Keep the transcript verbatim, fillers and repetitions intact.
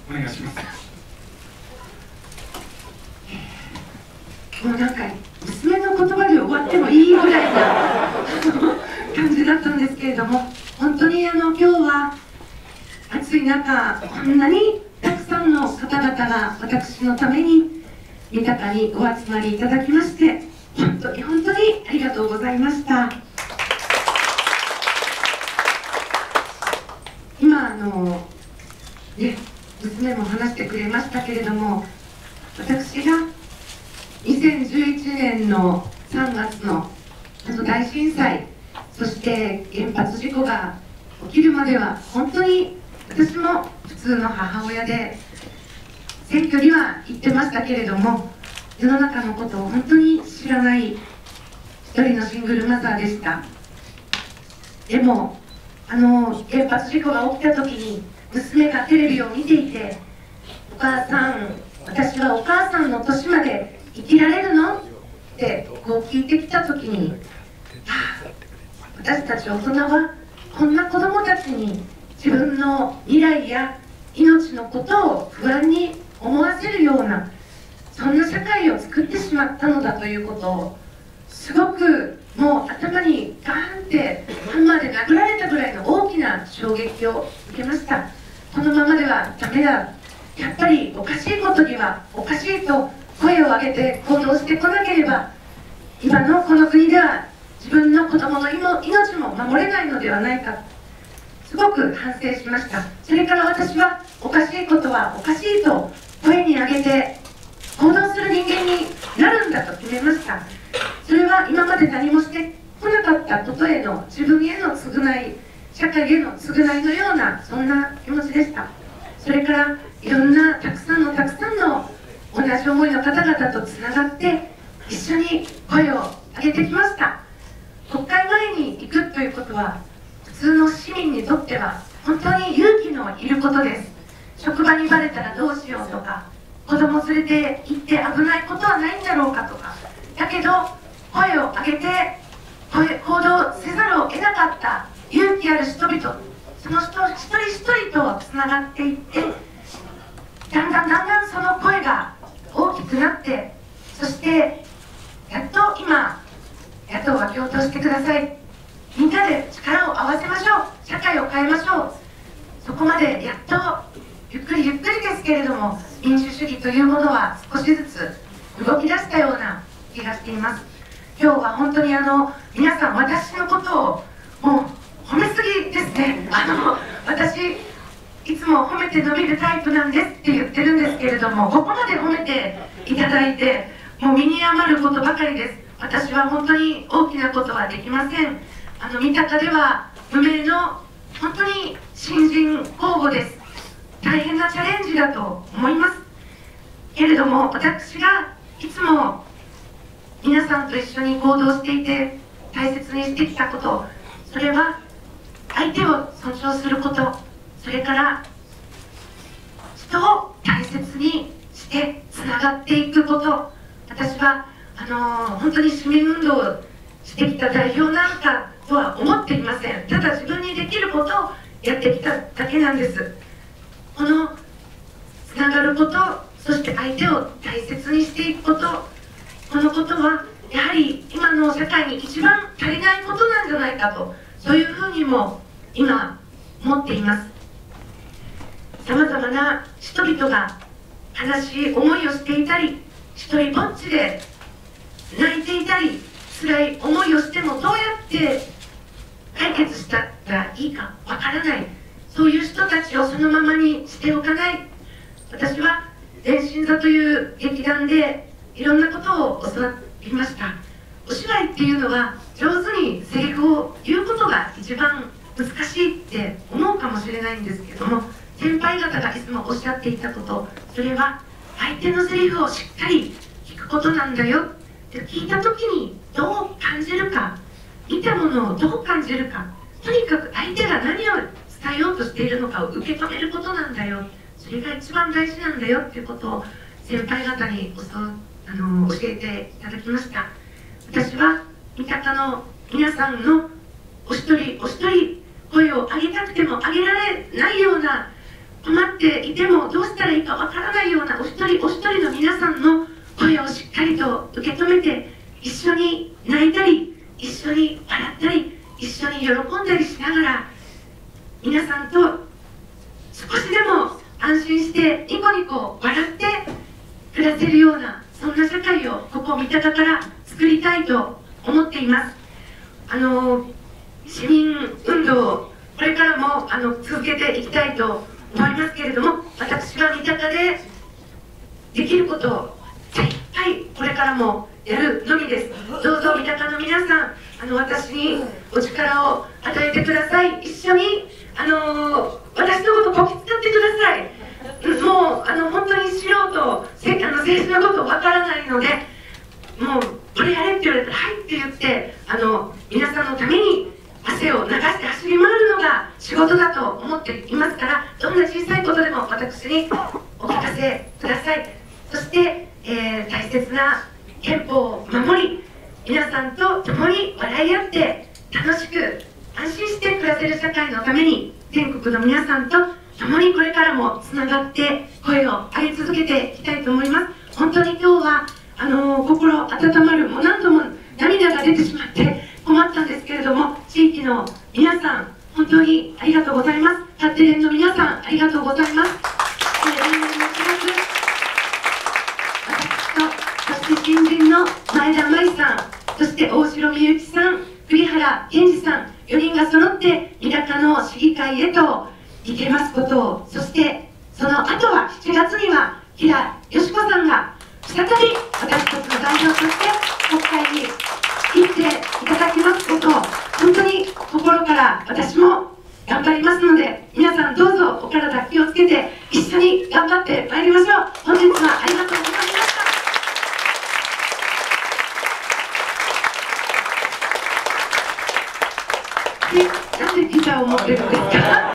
お願いします。 もうなんか娘の言葉で終わってもいいぐらいな感じだったんですけれども、本当にあの今日は暑い中、こんなにたくさんの方々が私のために豊かにお集まりいただきまして、本当に本当にありがとうございました。今あの、ね、娘も話してくれましたけれども、私がにせんじゅういちねんのさんがつのあの大震災、そして原発事故が起きるまでは本当に私も普通の母親で選挙には行ってましたけれども、世の中のことを本当に知らない一人のシングルマザーでした。でもあの原発事故が起きた時に娘がテレビを見ていて、お母さん、私はお母さんの年まで生きられるのってこう聞いてきた時に、はあ、私たち大人はこんな子供たちに自分の未来や命のことを不安に思わせるような、そんな社会を作ってしまったのだということをすごくもう頭にガーンってハンマーで殴られたぐらいの大きな衝撃を受けました。このままではダメだ、やっぱりおかしいことにはおかしいと声を上げて行動してこなければ、今のこの国では自分の子供の命も守れないのではないか、すごく反省しました。それから私はおかしいことはおかしいと声に上げて行動する人間になるんだと決めました。それは今まで何もしてこなかったことへの自分への償い、社会への償いのようなそんな気持ちでした。それからいろんなたくさんのたくさんの同じ思いの方々とつながって一緒に声を上げてきました。国会前に行くということは普通の市民にとっては本当に勇気のいることです。職場にバレたらどうしようとか、子供連れて行って危ないことはないんだろうかとか、だけど声を上げて声行動せざるを得なかった勇気ある人々、その人一人一人とつながっていって、だんだんだんだんその声が大きくなって、そしてやっと今野党が共闘してください、みんなで力を合わせましょう、社会を変えましょう、そこまでやっとゆっくりゆっくりですけれども民主主義というものは少しずつ動き出したような気がしています。今日は本当にあの皆さん私のことをもう褒めすぎですね。あの私いつも褒めて伸びるタイプなんですって言ってるんですけれども、ここまで褒めていただいてもう身に余ることばかりです。私は本当に大きなことはできません。あの三鷹では無名の本当に新人候補です。大変なチャレンジだと思いますけれども、私がいつも皆さんと一緒に行動していて大切にしてきたこと、それは相手を尊重すること、それから人を大切にしてつながっていくこと。私はあのー、本当に市民運動をしてきた代表なんかとは思っていません。ただ自分にできることをやってきただけなんです。このつながること、そして相手を大切にしていくこと、このことはやはり今の社会に一番足りないことなんじゃないかと、そういうふうにも今思っています。さまざまな人々が悲しい思いをしていたり、一人ぼっちで泣いていたり、辛い思いをしてもどうやって解決したらいいかわからない、そういう人たちをそのままにしておかない。私は電信座という劇団でいろんなことを教わりました。お芝居っていうのは上手にセリフを言うことが一番難しいって思うかもしれないんですけども、先輩方がいつもおっしゃっていたこと、それは相手のセリフをしっかり聞くことなんだよって聞いた時にどう感じるか、見たものをどう感じるか、とにかく相手が何を伝えようとしているのかを受け止めることなんだよ、それが一番大事なんだよっていうことを先輩方に教あの教えていただきました。私は三鷹の皆さんのお一人お一人声を上げたくても上げられないような困っていてもどうしたらいいかわからないようなお一人お一人の皆さんの声をしっかりと受け止めて、一緒に泣いたり一緒に笑ったり一緒に喜んだりしながら、皆さんと少しでも安心してニコニコ笑って暮らせるような、そんな社会をここ三鷹から作りたいと思っています。あの市民運動、これからもあの続けていきたいと思いますけれども、私は三鷹でできることを精一杯これからもやるのみです。どうぞ三鷹の皆さん、あの私にお力を与えてください。一緒にあの私のことこき使ってください。もうあの本当に素人、せあの政治のことわからないので、もうこれやれって言われたらはいって言って、あの皆さんのために汗を流して走り回るのが仕事だと思っていますから、どんな小さいことでも私にお聞かせください。そして、えー、大切な憲法を守り、皆さんと共に笑い合って楽しく安心して暮らせる社会のために、全国の皆さんと共にこれからもつながって声を上げ続けていきたいと思います。本当に今日はあのー、心温まる、もう何度も涙が出てしまって困ったんですけれども、地域の皆さん本当にありがとうございます。勝手連の皆さんありがとうございます。えー、来年のしがつ、私とそして新人の前田真衣さん、そして大城美幸さん、栗原健二さん、よにんが揃って三鷹の市議会へと行けますことを、そしてその後はしちがつには平よし子さんが再び私たちの代表として国会に行っていただきますことを、本当に心から私も頑張りますので、皆さんどうぞお体気をつけて一緒に頑張ってまいりましょう。本日はありがとうございました。で、なんでギターを持ってるんですか？